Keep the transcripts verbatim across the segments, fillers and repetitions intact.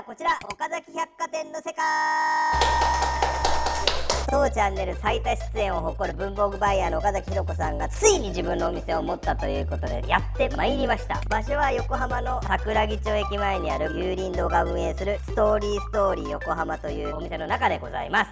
こちら岡崎百貨店の世界。当チャンネル最多出演を誇る文房具バイヤーの岡崎ひろ子さんがついに自分のお店を持ったということでやってまいりました。場所は横浜の桜木町駅前にある有林堂が運営するストーリーストーリー横浜というお店の中でございます。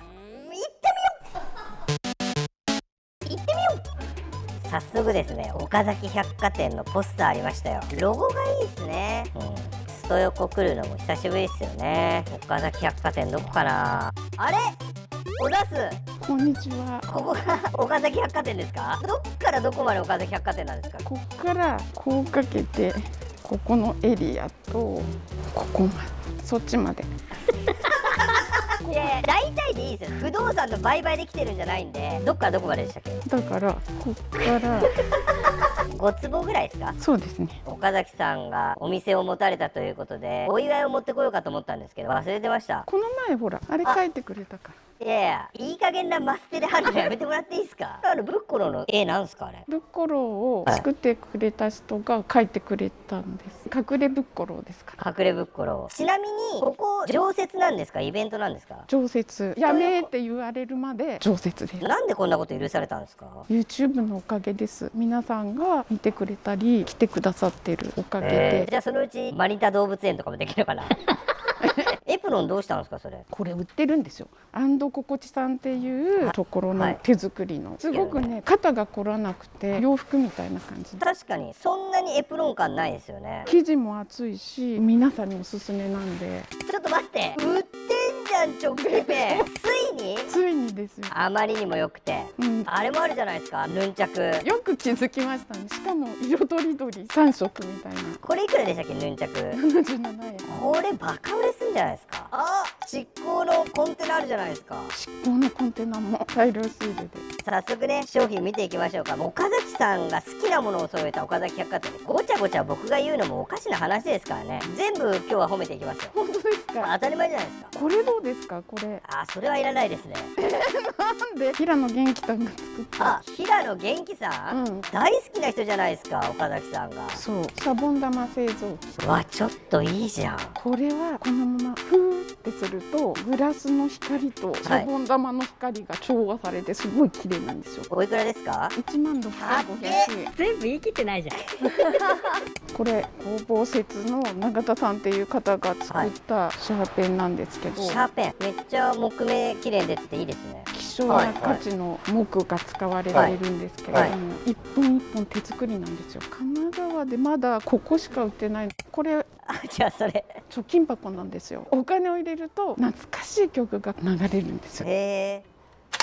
行ってみよう行ってみよう。早速ですね、岡崎百貨店のポスターありましたよ。ロゴがいいですね。うん、スト横来るのも久しぶりですよね。岡崎百貨店どこかな。あれ、おだす。 こんにちは。 ここが岡崎百貨店ですか？どっからどこまで岡崎百貨店なんですか？ ここからこうかけてここのエリアとここまで、そっちまで。 いやいや、大体でいいですよ。不動産の売買できてるんじゃないんで、どっからどこまででしたっけ？ だからこっからご坪ぐらいですか？ そうですね。 岡崎さんがお店を持たれたということでお祝いを持ってこようかと思ったんですけど忘れてました。 この前ほらあれ書いてくれたから。 いやいや、いい加減なマステで貼るのやめてもらっていいですか？あのブッコロの絵なんすかあれ？ ブッコロを作ってくれた人が書いてくれたんです。隠れブッコロですから。 隠れブッコロ。ちなみにここ常設なんですか？イベントなんですか？ 常設。やめーって言われるまで常設です。 なんでこんなこと許されたんですか？ YouTube のおかげです。皆さんが見てくれたり来てくださってるおかげえで。 ー、じゃあそのうちマリンタ動物園とかもできるかな？エプロンどうしたんですかそれ？ これ売ってるんですよ。アンドココチさんっていうところの手作りの、すごくね肩が凝らなくて洋服みたいな感じで、 確かにそんなにエプロン感ないですよね。 生地も厚いし皆さんにおすすめなんで。 ちょっと待って、売ってんじゃん直径ペン。ついについにですよ。 あまりにも良くて、 うん、 あれもあるじゃないですか、ヌンチャク。 よく気づきましたね。しかも色とりどりさん色みたいな。 これいくらでしたっけヌンチャク？ ななじゅうななえん。 これバカ売れすんじゃないですか。あ、執行のコンテナあるじゃないですか。 執行のコンテナも大量仕入れで。 早速ね商品見ていきましょうか。岡崎さんが好きなものを揃えた岡崎百貨店でごちゃごちゃ僕が言うのもおかしな話ですからね。全部今日は褒めていきますよ。 本当ですか？ 当たり前じゃないですか。 これどうですか？これあ、それはいらないですね。 なんで平野元気さんが作った。 あ、平野元気さん、うん、大好きな人じゃないですか岡崎さんが。 そう、シャボン玉製造機。 わ、ちょっといいじゃん。 これはこのままフーってするとグラスの光とシャボン玉の光が調和されてすごい綺麗なんですよ。 おいくらですか？ いちまんろっせんごひゃくえん。 全部言い切ってないじゃん。 これ工房節の永田さんっていう方が作ったシャーペンなんですけど、 シャーペンめっちゃ木目綺麗に出てていいですね。 希少な価値の木が使われているんですけれども、一本一本手作りなんですよ。神奈川でまだここしか売ってない。これあ、じゃあそれ貯金箱なんですよ。お金を入れると懐かしい曲が流れるんですよ。 へー。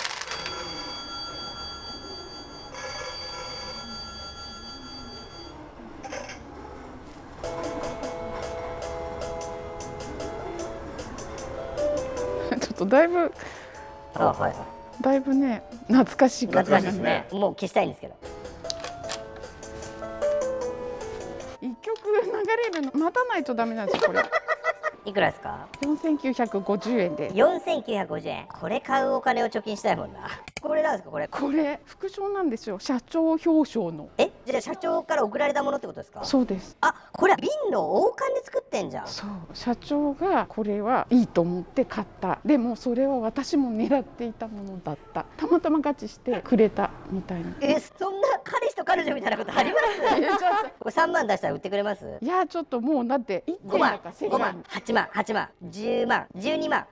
ちょっとだいぶ、 あ、はい、 だいぶね懐かしい曲がですね。もう消したいんですけど。 一曲流れるの待たないとダメなんですよこれ。 いくらですか？ よんせんきゅうひゃくごじゅうえんで。 よんせんきゅうひゃくごじゅうえん。これ買うお金を貯金したいもんな。これなんですかこれ？ これ副賞なんですよ。社長表彰の。 え、じゃあ社長から送られたものってことですか？ そうです。 あ、これ瓶の王冠で作ってんじゃん。 そう、社長がこれはいいと思って買った。でもそれは私も狙っていたものだった。たまたまガチしてくれたみたいな。 え、そんな彼氏と彼女みたいなことあります？これさんまん出したら売ってくれます？ いやちょっともうだっていってんだから世界にごまん、はちまん、はちまん、じゅうまん、じゅうにまん。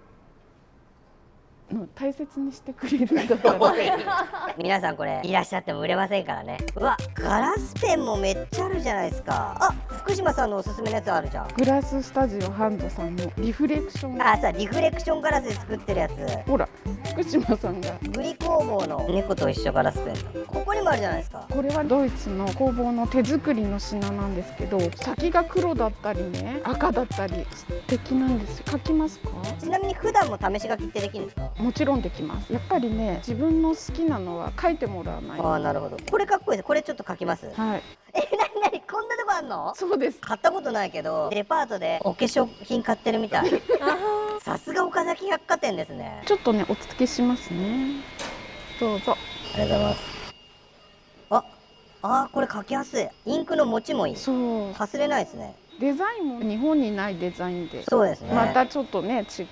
大切にしてくれるんだから皆さんこれいらっしゃっても売れませんからね。うわ、ガラスペンもめっちゃあるじゃないですか。あ、福島さんのおすすめのやつあるじゃん。 グラススタジオハンドさんのリフレクション。 あ、さ、リフレクションガラスで作ってるやつ。 ほら福島さんがグリ工房の猫と一緒ガラスペン。ここにもあるじゃないですか。 これはドイツの工房の手作りの品なんですけど、先が黒だったりね赤だったり素敵なんですよ。描きますか？ ちなみに普段も試し書きってできるんですか？ もちろんできます。やっぱりね自分の好きなのは書いてもらわないと。 ああ、なるほど。これかっこいいです。これちょっと書きます。 はい。 え、なになに、こんなとこあんの？ そうです。 買ったことないけどデパートでお化粧品買ってるみたい。さすが岡崎百貨店ですね。 ちょっとねお付けしますね。どうぞ。 ありがとうございます。あ、あー、これ書きやすい。インクの持ちもいい。 そう。 かすれないですね。 デザインも日本にないデザインで、 そうですね。 またちょっとね違って。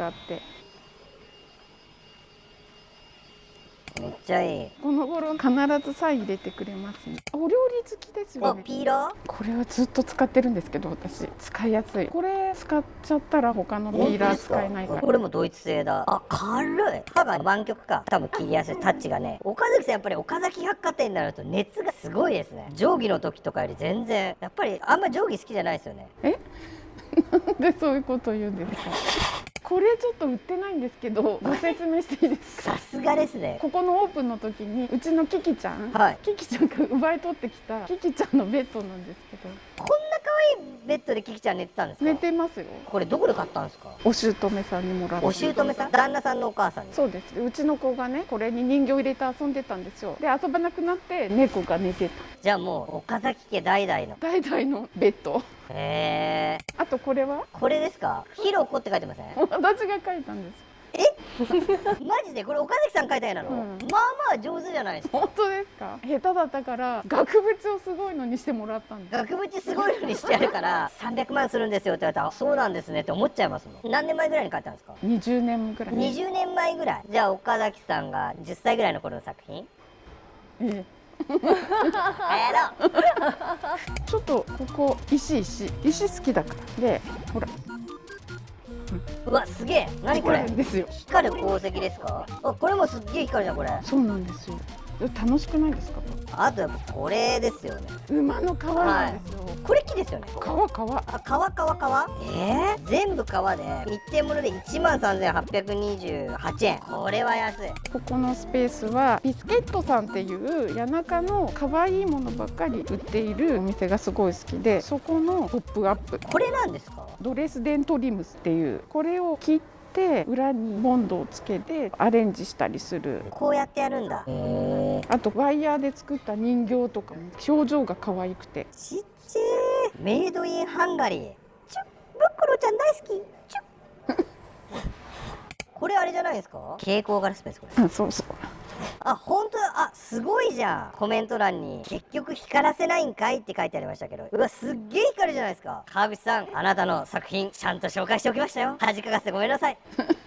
めっちゃいい。 この頃必ずサイン入れてくれますね。お料理好きですよね。 ピーラー？ これはずっと使ってるんですけど、私使いやすい。これ使っちゃったら他のピーラー使えないから。 これもドイツ製だ。あ、軽い。刃が湾曲か。多分切りやすい。タッチがね。岡崎さんやっぱり岡崎百貨店になると熱がすごいですね。定規の時とかより全然。やっぱりあんま定規好きじゃないですよね。 え？なんでそういうこと言うんですか？これちょっと売ってないんですけど、ご説明していいですか？ さすがですね。 ここのオープンの時にうちのキキちゃん、 はい、 キキちゃんが奪い取ってきたキキちゃんのベッドなんですけど、 こんな可愛いベッドでキキちゃん寝てたんですか？ 寝てますよ。 これどこで買ったんですか？ お姑さんにもらった。 お姑さん？旦那さんのお母さんに？そうです。うちの子がね、これに人形入れて遊んでたんですよ。で遊ばなくなって猫が寝てた。 じゃあもう岡崎家代々の代々のベッド。 へえ。 あとこれは？ これですか？ひろこって書いてません？ 私が書いたんです。 えマジでこれ岡崎さん書いた絵なの？うん、まあまあ上手じゃないですか。 本当ですか？下手だったから額縁をすごいのにしてもらったんです。 額縁すごいのにしてやるからさんびゃくまんするんですよって言われたら、そうなんですねって思っちゃいますもん。何年前ぐらいに書いたんですか？ にじゅうねんぐらい。 にじゅうねんまえぐらい。じゃあ岡崎さんがじゅっさいぐらいの頃の作品？ ええ。 やろう。 ちょっとここ石石石好きだからで、ほら。 うわ、すげえ。何これ？ ですよ。 光る鉱石ですか？あ、これもすっげえ光るじゃんこれ。 そうなんですよ。楽しくないですか？ あとやっぱこれですよね。 馬の皮なんですよ。 はい、これ木ですよね。 皮皮。あ、 皮皮皮。えー、全部皮で一点物でいちまんさんぜんはっぴゃくにじゅうはちえん。これは安い。 ここのスペースはビスケットさんっていう谷中の可愛いものばっかり売っているお店がすごい好きで、そこのポップアップ。 これなんですか？ ドレスデントリムスっていう、これを切って裏にボンドをつけてアレンジしたりする。 こうやってやるんだ。へー。 あとワイヤーで作った人形とかも表情が可愛くて。 ちっちゃい。メイドインハンガリー。チュッ、ブックロちゃん大好き。チュッ。これあれじゃないですか？蛍光ガラスペースこれ。 うん、そうそう。 あ、本当だ。あ、すごいじゃん。コメント欄に結局光らせないんかいって書いてありましたけど、うわ、すっげえ光るじゃないですか。川口さん、あなたの作品ちゃんと紹介しておきましたよ。恥かかせてごめんなさい。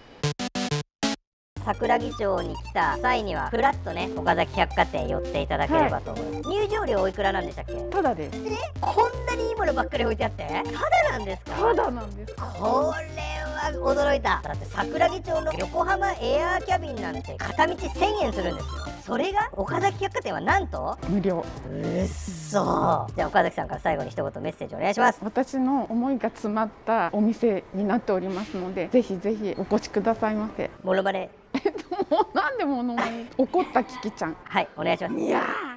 桜木町に来た際にはフラッとね、岡崎百貨店寄っていただければと思います。はい、入場料おいくらなんでしたっけ？ ただです。 え、こんなにいいものばっかり置いてあってただなんですか？ ただなんです。 これは驚いた。だって桜木町の横浜エアーキャビンなんて片道せんえんするんですよ。それが岡崎百貨店はなんと無料。 うっそ。じゃあ岡崎さんから最後に一言メッセージお願いします。 私の思いが詰まったお店になっておりますので、ぜひぜひお越しくださいませ。 モノマネ。 えっともう何でもの怒ったキキちゃん。 はい、お願いします。 いやー